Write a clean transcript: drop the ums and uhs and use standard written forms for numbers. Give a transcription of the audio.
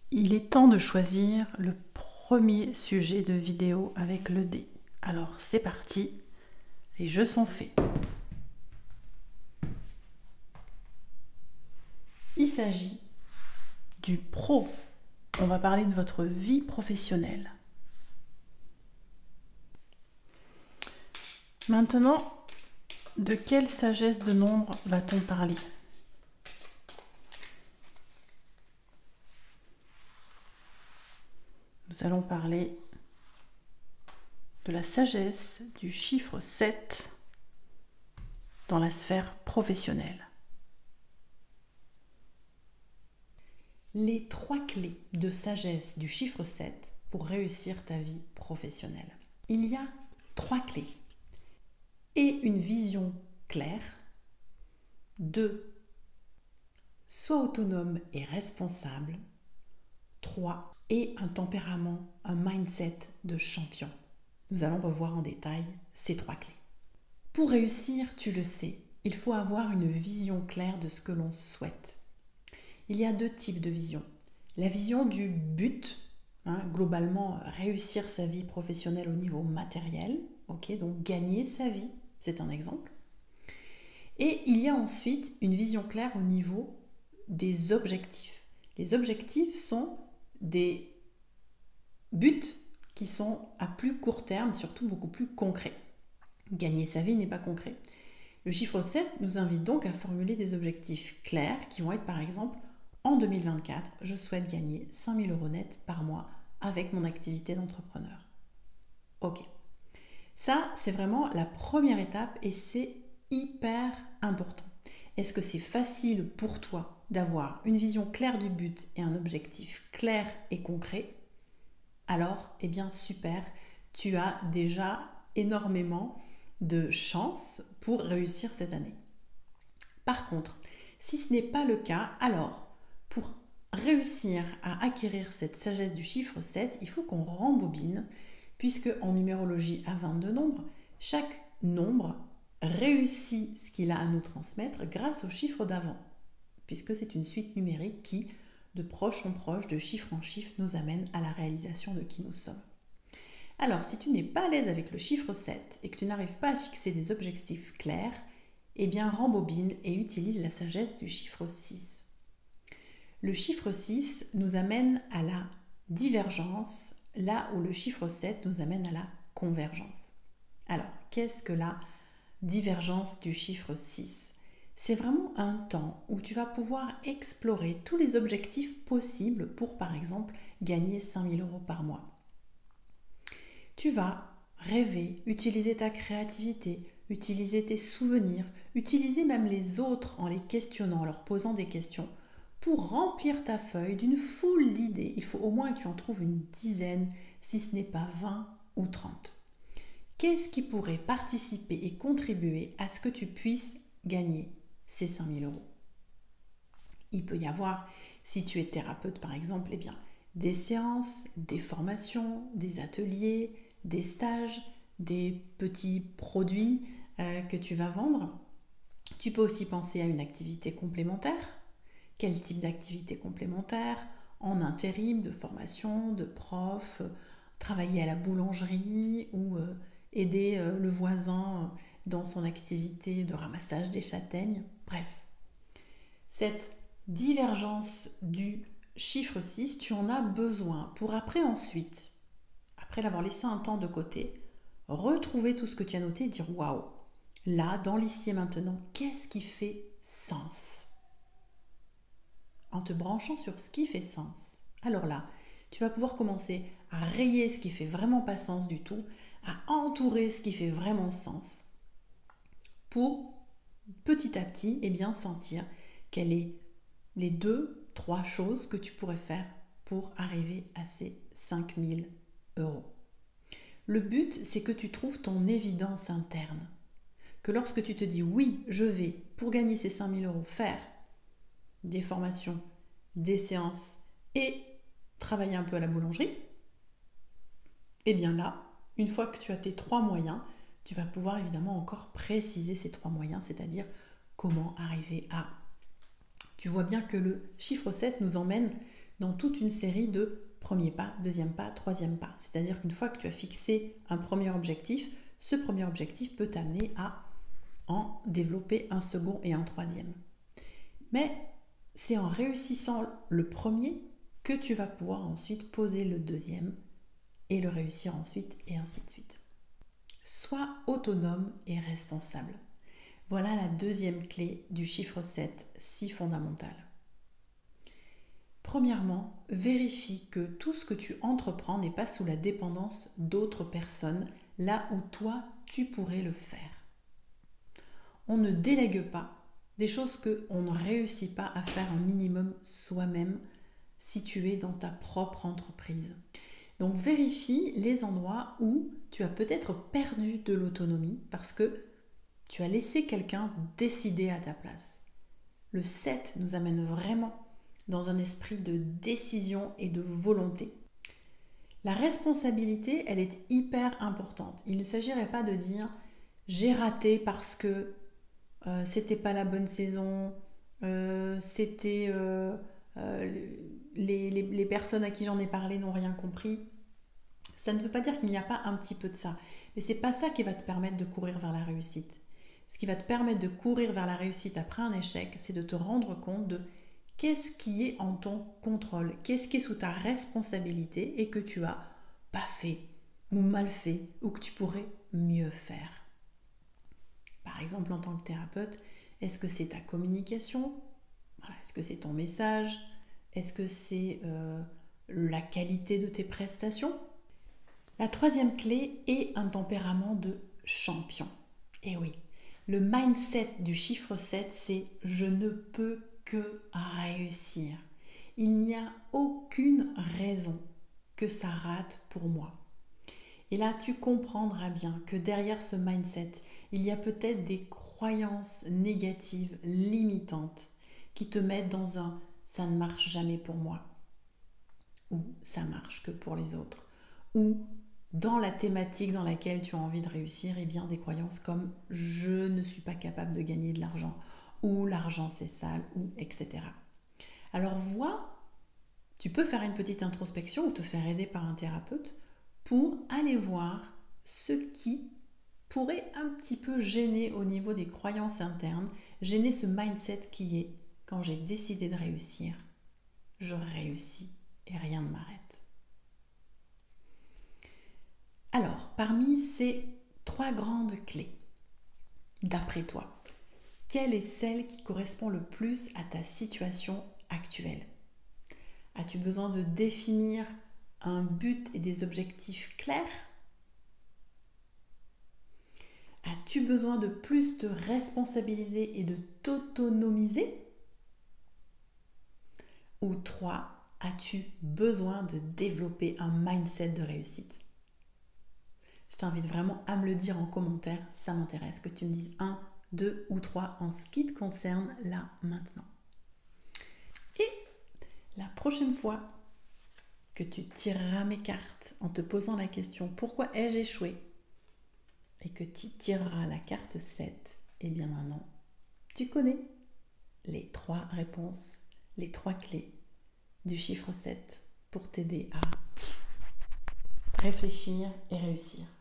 Il est temps de choisir le premier sujet de vidéo avec le dé. Alors c'est parti, les jeux sont faits. Il s'agit du pro. On va parler de votre vie professionnelle. Maintenant, de quelle sagesse de nombre va-t-on parler ? Nous allons parler de la sagesse du chiffre 7 dans la sphère professionnelle. Les 3 clés de sagesse du chiffre 7 pour réussir ta vie professionnelle. Il y a 3 clés. Et une vision claire. 2. Sois autonome et responsable. 3. Et un tempérament, un mindset de champion. Nous allons revoir en détail ces 3 clés. Pour réussir, tu le sais, il faut avoir une vision claire de ce que l'on souhaite. Il y a 2 types de vision. La vision du but, globalement réussir sa vie professionnelle au niveau matériel, donc gagner sa vie, c'est un exemple. Et il y a ensuite une vision claire au niveau des objectifs. Les objectifs sont des buts qui sont à plus court terme, surtout beaucoup plus concrets. Gagner sa vie n'est pas concret. Le chiffre 7 nous invite donc à formuler des objectifs clairs qui vont être par exemple en 2024, je souhaite gagner 5 000 € net par mois avec mon activité d'entrepreneur. Ok. Ça, c'est vraiment la première étape et c'est hyper important. Est-ce que c'est facile pour toi d'avoir une vision claire du but et un objectif clair et concret ? Alors, eh bien super, tu as déjà énormément de chances pour réussir cette année. Par contre, si ce n'est pas le cas, alors pour réussir à acquérir cette sagesse du chiffre 7, il faut qu'on rembobine, puisque en numérologie à 22 nombres, chaque nombre réussit ce qu'il a à nous transmettre grâce au chiffre d'avant, puisque c'est une suite numérique qui, de proche en proche, de chiffre en chiffre, nous amène à la réalisation de qui nous sommes. Alors, si tu n'es pas à l'aise avec le chiffre 7 et que tu n'arrives pas à fixer des objectifs clairs, eh bien rembobine et utilise la sagesse du chiffre 6. Le chiffre 6 nous amène à la divergence, là où le chiffre 7 nous amène à la convergence. Alors, qu'est-ce que la divergence du chiffre 6 ? C'est vraiment un temps où tu vas pouvoir explorer tous les objectifs possibles pour, par exemple, gagner 5 000 € par mois. Tu vas rêver, utiliser ta créativité, utiliser tes souvenirs, utiliser même les autres en les questionnant, en leur posant des questions pour remplir ta feuille d'une foule d'idées. Il faut au moins que tu en trouves une dizaine, si ce n'est pas 20 ou 30. Qu'est-ce qui pourrait participer et contribuer à ce que tu puisses gagner ces 5 000 €? Il peut y avoir, si tu es thérapeute par exemple, des séances, des formations, des ateliers, des stages, des petits produits que tu vas vendre. Tu peux aussi penser à une activité complémentaire. Quel type d'activité complémentaire ? En intérim, de formation, de prof, travailler à la boulangerie ou aider le voisin dans son activité de ramassage des châtaignes. Bref, cette divergence du chiffre 6, tu en as besoin pour après l'avoir laissé un temps de côté, retrouver tout ce que tu as noté et dire waouh, là, dans l'ici et maintenant, qu'est-ce qui fait sens ? En te branchant sur ce qui fait sens, alors là, tu vas pouvoir commencer à rayer ce qui fait vraiment pas sens du tout, à entourer ce qui fait vraiment sens, pour petit à petit sentir quelles sont les 2-3 choses que tu pourrais faire pour arriver à ces 5 000 €. Le but, c'est que tu trouves ton évidence interne, que lorsque tu te dis oui, je vais, pour gagner ces 5 000 € faire des formations, des séances et travailler un peu à la boulangerie, et bien là, une fois que tu as tes 3 moyens, tu vas pouvoir évidemment encore préciser ces 3 moyens, c'est-à-dire comment arriver à... Tu vois bien que le chiffre 7 nous emmène dans toute une série de premier pas, deuxième pas, troisième pas. C'est-à-dire qu'une fois que tu as fixé un premier objectif, ce premier objectif peut t'amener à en développer un second et un troisième. Mais c'est en réussissant le premier que tu vas pouvoir ensuite poser le deuxième et le réussir ensuite et ainsi de suite. Sois autonome et responsable. Voilà la deuxième clé du chiffre 7, si fondamentale. Premièrement, vérifie que tout ce que tu entreprends n'est pas sous la dépendance d'autres personnes, là où toi, tu pourrais le faire. On ne délègue pas des choses qu'on ne réussit pas à faire un minimum soi-même si tu es dans ta propre entreprise. Donc vérifie les endroits où tu as peut-être perdu de l'autonomie parce que tu as laissé quelqu'un décider à ta place. Le 7 nous amène vraiment dans un esprit de décision et de volonté. La responsabilité, elle est hyper importante. Il ne s'agirait pas de dire « j'ai raté parce que c'était pas la bonne saison, c'était les personnes à qui j'en ai parlé n'ont rien compris ». Ça ne veut pas dire qu'il n'y a pas un petit peu de ça. Mais c'est pas ça qui va te permettre de courir vers la réussite. Ce qui va te permettre de courir vers la réussite après un échec, c'est de te rendre compte de qu'est-ce qui est en ton contrôle, qu'est-ce qui est sous ta responsabilité et que tu as pas fait ou mal fait ou que tu pourrais mieux faire. Par exemple, en tant que thérapeute, est-ce que c'est ta communication ? Est-ce que c'est ton message ? Est-ce que c'est la qualité de tes prestations ? La troisième clé est un tempérament de champion. Et oui, le mindset du chiffre 7, c'est « je ne peux que réussir ». Il n'y a aucune raison que ça rate pour moi. Et là, tu comprendras bien que derrière ce mindset, il y a peut-être des croyances négatives, limitantes, qui te mettent dans un « ça ne marche jamais pour moi » ou « ça marche que pour les autres » ou dans la thématique dans laquelle tu as envie de réussir, eh bien des croyances comme « je ne suis pas capable de gagner de l'argent » ou « l'argent c'est sale » ou etc. Alors tu peux faire une petite introspection ou te faire aider par un thérapeute pour aller voir ce qui pourrait un petit peu gêner au niveau des croyances internes, gêner ce mindset qui est « quand j'ai décidé de réussir, je réussis et rien ne m'arrête ». Alors, parmi ces 3 grandes clés, d'après toi, quelle est celle qui correspond le plus à ta situation actuelle ? As-tu besoin de définir un but et des objectifs clairs ? As-tu besoin de plus te responsabiliser et de t'autonomiser ? Ou 3, as-tu besoin de développer un mindset de réussite ? Je t'invite vraiment à me le dire en commentaire, ça m'intéresse que tu me dises 1, 2 ou 3 en ce qui te concerne là, maintenant. Et la prochaine fois que tu tireras mes cartes en te posant la question « Pourquoi ai-je échoué ?» et que tu tireras la carte 7, eh bien maintenant, tu connais les 3 réponses, les 3 clés du chiffre 7 pour t'aider à réfléchir et réussir.